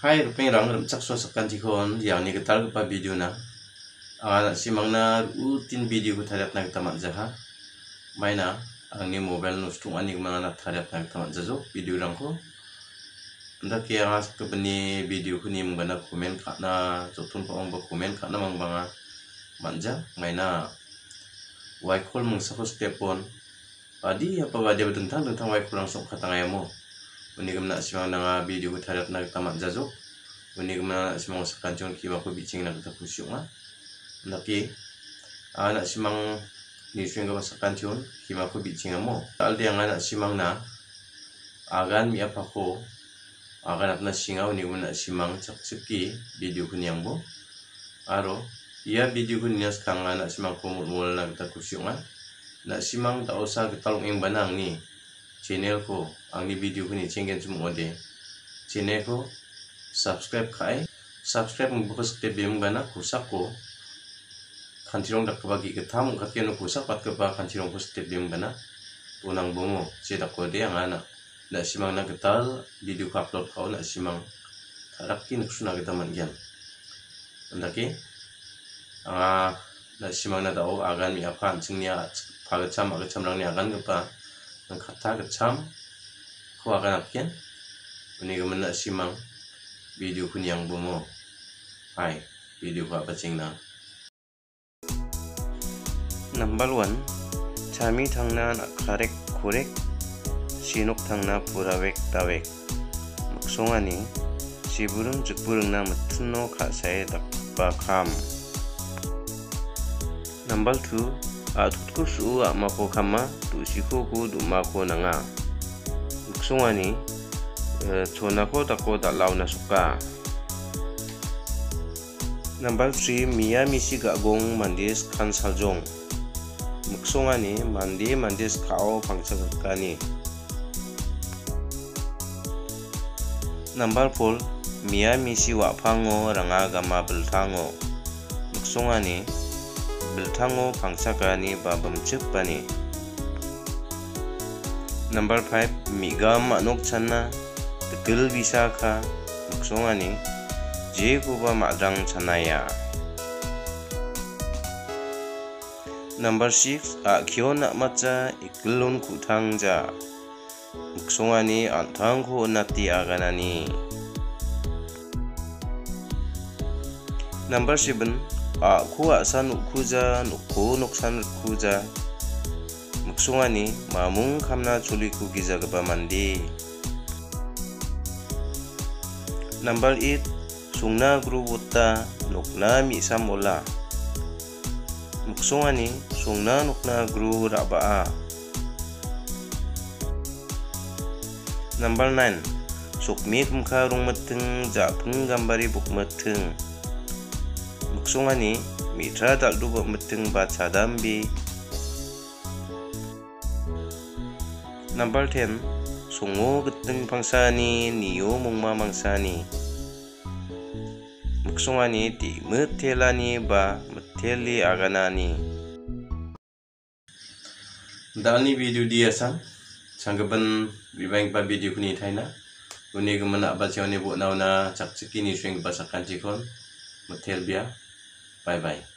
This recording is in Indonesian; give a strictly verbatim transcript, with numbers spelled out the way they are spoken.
Hai rupeng rang rumcak so sakan tikon yang ni ketal pa video na ana simangna rutin video ko thariat na tamat jaha maina angni mobile nustung ani mana thariat na tamat jajo video rangko nda ke as ke beni video ko ni mungana komen kana jotun pa ongba komen kana mangbanga manja maina waikol mungsako stepon adi apa wadi tentang tentang waikol langsung katangayamo uni gamna simang nanga video ko thariat na tamat jajo uni gamna simang sakanjon kiwa ko bicing na kita kusyunga naki anak simang ni swing ga sakanjon kiwa ko bicing mo alde ang anak simang na agan mi apa ko agan apna singaw ni gamna simang saksuki video ko niyang bo aro ia video ko niya kang anak simang ko mul na kita kusyunga na simang ta usa gitalong ing banang ni channel ko ang ni video ko ni chengen sumode channel ko subscribe kai subscribe membuka step bim gana kusak ko kantirong dak bagi ketam katyan kusak pat keba kantirong ko step bim gana tunang bungo cedak ko dia ngana na simang na getal video ko upload ko na simang tarakin kusuna kita manjan andaki anga na simang na dao agan mi apan singnya pagacham agacham lang ni agan kepa ng kata kecam ko akan apyan ini gemena simang video kun yang bumo hai video ko apa cing na number one chami thangna na karek korek sinuk thangna purawek tawek maksongani siburung jukburung na matno khasai dakpa kham number two atutku su amako kama tusiku ku dumako nanga maksongani chonako tako dalau na suka number three miya misi gagong mandis kan saljong maksongani mandi mandis kao pangsagakani number four miya misi wapango ranga gama beltango maksongani beltango pangsagani babam chupani number five migam anok channa tegel bisa ka maksongani je kuba madrang chanaya number six akyo nak maca iklun kutangja maksongani antangku nati aganani number seven aku asan ukuja nuku nuksan kuja maksongani mamung kamna culiku giza geba mandi number eight sungna guru wuta nukna mi samola maksongani sungna nukna guru rabaa number nine sukmi kumka rung meteng japeng gambari buk meteng maksongani mitra daldu buk meteng baca dambi number ten sungo geteng pangsani niyo mungma mangsani maksongani di metelani ba meteli aganani dalni video dia sang sanggaban bibang pa video kuni thaina uni gemana abachoni bo nauna chakchiki ni swing basakan jikon metel bia bye bye.